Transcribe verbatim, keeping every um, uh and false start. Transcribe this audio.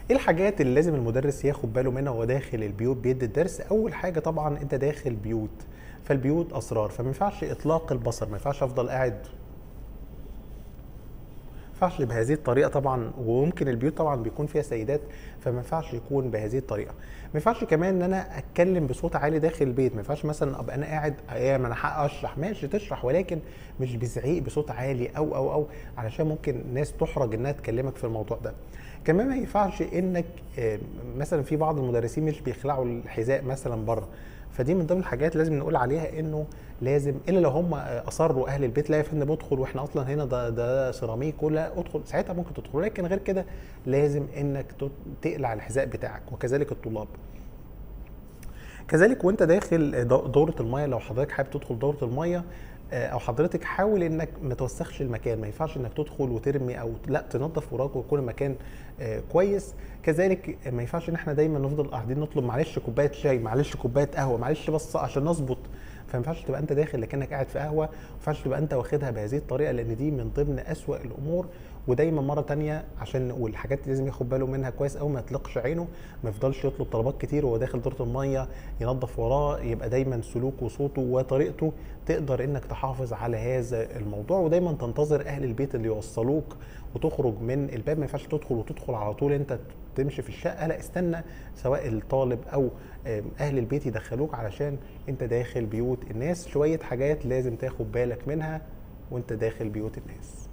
ايه الحاجات اللي لازم المدرس ياخد باله منها وهو داخل البيوت بيدي الدرس؟ اول حاجه طبعا انت داخل بيوت، فالبيوت اسرار، فما ينفعش اطلاق البصر، ما ينفعش افضل قاعد، ما ينفعش بهذه الطريقه طبعا. وممكن البيوت طبعا بيكون فيها سيدات، فما ينفعش يكون بهذه الطريقه. ما ينفعش كمان ان انا اتكلم بصوت عالي داخل البيت، ما ينفعش مثلا ابقى انا قاعد ايه ما انا حق اشرح، ماشي تشرح ولكن مش بزعيق بصوت عالي او او او علشان ممكن ناس تحرج انها تكلمك في الموضوع ده. كمان ما ينفعش انك آه، مثلا في بعض المدرسين مش بيخلعوا الحذاء مثلا بره، فدي من ضمن الحاجات لازم نقول عليها انه لازم، الا لو هم اصروا اهل البيت لا يا فندم ادخل واحنا اصلا هنا ده ده سيراميك ولا ادخل، ساعتها ممكن تدخل، لكن غير كده لازم انك تقلع الحذاء بتاعك، وكذلك الطلاب. كذلك وانت داخل دوره الميه، لو حضرتك حابب تدخل دوره الميه او حضرتك، حاول انك ما توسخش المكان، ما ينفعش انك تدخل وترمي او لا، تنظف وراك ويكون المكان كويس. كذلك ما ينفعش ان احنا دايما نفضل قاعدين نطلب معلش كوبايه شاي، معلش كوبايه قهوه، معلش بس عشان نظبط، فما ينفعش تبقى انت داخل لكنك قاعد في قهوه، ما ينفعش تبقى انت واخدها بهذه الطريقه، لان دي من ضمن اسوأ الامور. ودايما مره تانية عشان نقول الحاجات اللي لازم ياخد باله منها كويس قوي، ما يطلقش عينه، ما يفضلش يطلب طلبات كتير وهو داخل دوره الميه، ينظف وراه، يبقى دايما سلوكه وصوته وطريقته تقدر انك تحافظ على هذا الموضوع. ودايما تنتظر اهل البيت اللي يوصلوك وتخرج من الباب، ما ينفعش تدخل وتدخل على طول انت تمشي في الشقه، لا استنى سواء الطالب او اهل البيت يدخلوك، علشان انت داخل بيوت الناس. شويه حاجات لازم تاخد بالك منها وانت داخل بيوت الناس.